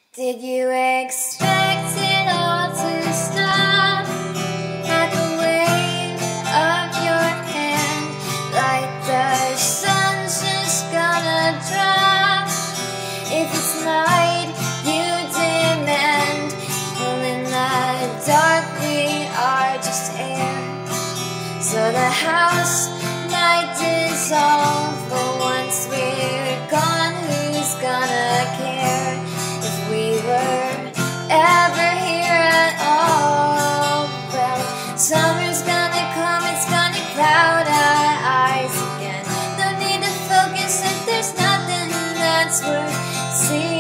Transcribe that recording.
Did you expect it all to stop at the wave of your hand? Like the sun's just gonna drop if it's night you demand. Well, in the dark we are just air, so the house might dissolve. But once we're gone, who's gonna care if we were ever here at all? Well, summer's gonna come, it's gonna cloud our eyes again. No need to focus if there's nothing that's worth seeing.